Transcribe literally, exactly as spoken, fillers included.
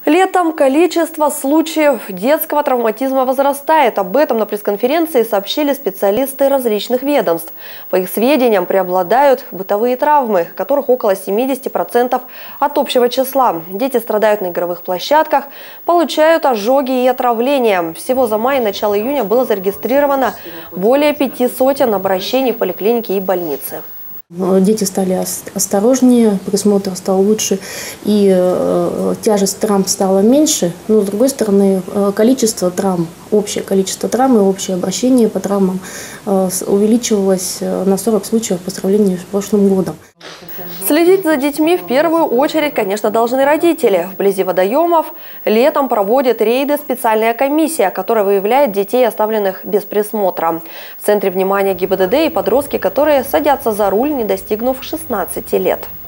Летом количество случаев детского травматизма возрастает. Об этом на пресс-конференции сообщили специалисты различных ведомств. По их сведениям, преобладают бытовые травмы, которых около семидесяти процентов от общего числа. Дети страдают на игровых площадках, получают ожоги и отравления. Всего за май и начало июня было зарегистрировано более пяти сотен обращений в поликлинике и больницы. Дети стали осторожнее, присмотр стал лучше, и э, тяжесть травм стала меньше. Но, с другой стороны, э, количество травм, общее количество травм и общее обращение по травмам э, увеличивалось на сорок случаев по сравнению с прошлым годом. Следить за детьми в первую очередь, конечно, должны родители. Вблизи водоемов летом проводит рейды специальная комиссия, которая выявляет детей, оставленных без присмотра. В центре внимания ГИБДД и подростки, которые садятся за руль, не достигнув шестнадцати лет.